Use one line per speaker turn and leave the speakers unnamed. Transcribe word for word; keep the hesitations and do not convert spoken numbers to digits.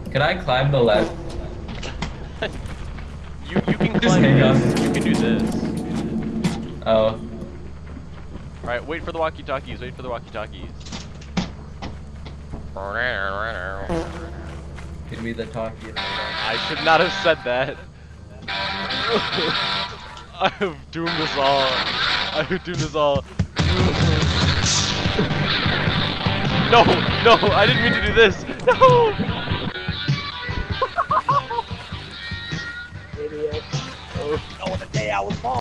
Can I climb the ladder?
You you can
Just
climb
hang
this.
on.
You can do this.
Oh.
Alright, wait for the walkie-talkies, wait for the walkie-talkies.
Give me the talkie.
I should not have said that. I have doomed us all. I have doomed us all. No, no, I didn't mean to do this. No!
Idiot.
Oh.
Oh, the day I was born.